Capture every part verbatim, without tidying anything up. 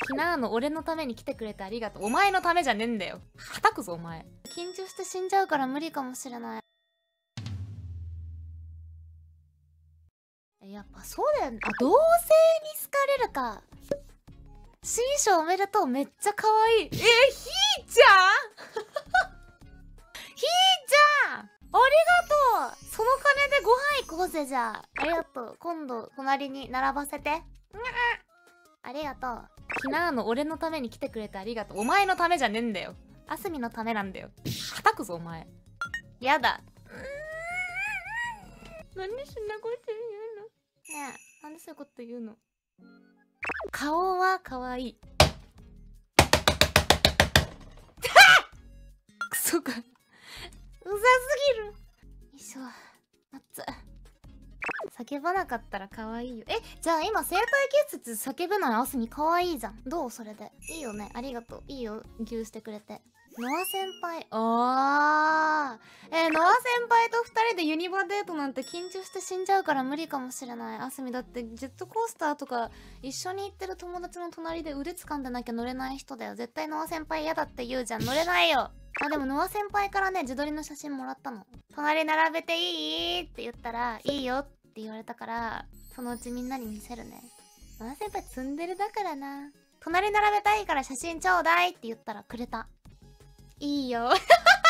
昨日の俺のために来てくれてありがとう。お前のためじゃねえんだよ。はたくぞお前。緊張して死んじゃうから無理かもしれない。やっぱそうだよね。あ、同性に好かれるか。新章おめでとう。めっちゃ可愛い。えー、ひーちゃんひーちゃんありがとう。その金でご飯行こうぜ、じゃあ。ありがとう。今度隣に並ばせて。ありがとう。昨日の俺のために来てくれてありがとう。お前のためじゃねえんだよ。あすみのためなんだよ。はたくぞお前。やだ。なんでそんなこと言うのねえ、なんでそういうこと言うの。顔は可愛い。クソか。うざすぎる。よいしょ。夏。叫ばなかったら可愛いよ。え、じゃあ今生体結節叫べないあすみ可愛いじゃん。どうそれで。いいよね。ありがとう。いいよ。ギューしてくれて。ノア先輩。あー。えー、ノア先輩と二人でユニバデートなんて緊張して死んじゃうから無理かもしれない。あすみだってジェットコースターとか一緒に行ってる友達の隣で腕掴んでなきゃ乗れない人だよ。絶対ノア先輩嫌だって言うじゃん。乗れないよ。あ、でもノア先輩からね、自撮りの写真もらったの。隣並べていいって言ったら、いいよって言われたから、そのうちみんなに見せるね。ノア先輩ツンデレだからな。隣並べたいから写真ちょうだいって言ったらくれた。いいよ。なん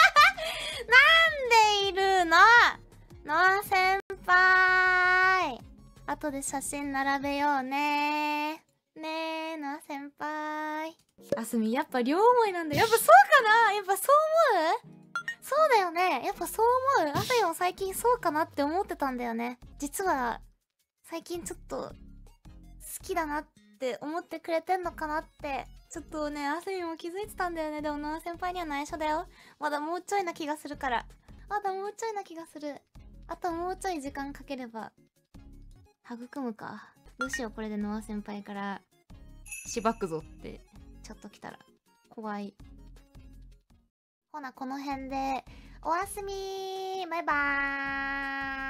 でいるのノア先輩。後で写真並べようね。ねえ、ノア先輩。あすみ、やっぱ両思いなんだ。やっぱそうかな。やっぱそう思う。そうだよね。やっぱそう思う。あすみも最近そうかなって思ってたんだよね。実は、最近ちょっと、好きだなって思ってくれてんのかなって、ちょっとね、あすみも気づいてたんだよね。でもな、先輩には内緒だよ。まだもうちょいな気がするから。まだもうちょいな気がする。あともうちょい時間かければ、育むか。どうしよう、これでノア先輩から、しばくぞって、ちょっと来たら、怖い。ほな、この辺で、おやすみー。バイバーイ。